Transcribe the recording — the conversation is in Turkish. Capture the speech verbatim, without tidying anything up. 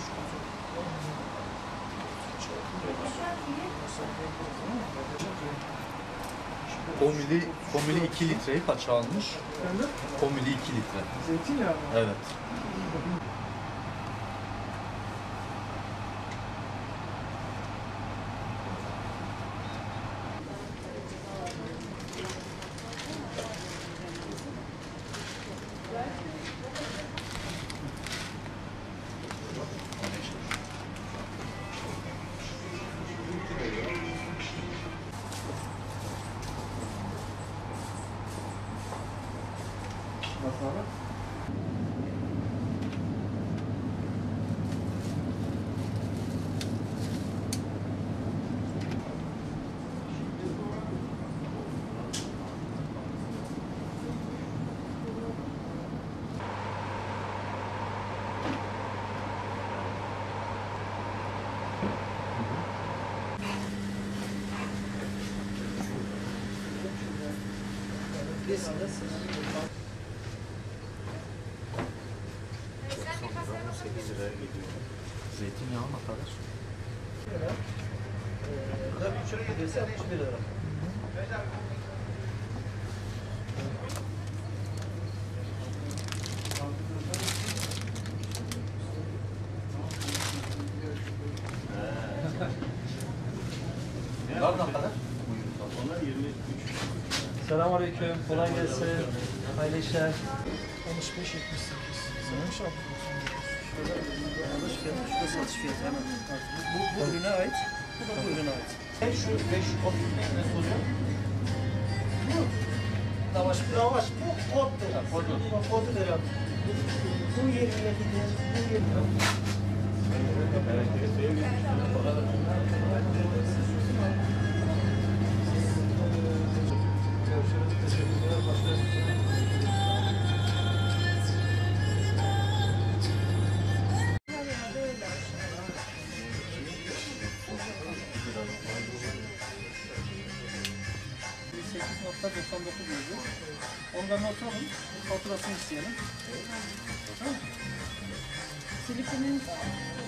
Komili, komili iki litreyi kaça almış? Efendim? Komili iki litre. Zeytinyağı mı? Evet. Nasıl abi? sekiz liraya gidiyor. Zeytinyağı ne kadar? Burada üç lira gidiyorsa altmış bir lira. Var ne kadar? Onlar yirmi üç. Selamünaleyküm, kolay gelsin. Hayırlı işler. altmış beş yetmiş sekiz. Sanırım şey yaptık. Alış fiyatı, şurada satış fiyatı hemen. Bu, bu ürüne ait, bu da bu ürüne ait. Şu beş yüz otuz ne soruyor? Bu. Lavaş, lavaş bu koddur. Koddur. Bu koddur lira. Bu yerine gidiyor, bu yerine. Görüşürüz. Teşekkürler. Başka sekiz nokta doksan dokuz yazıyor. Ondan not alın, faturasını isteyelim. Silifinin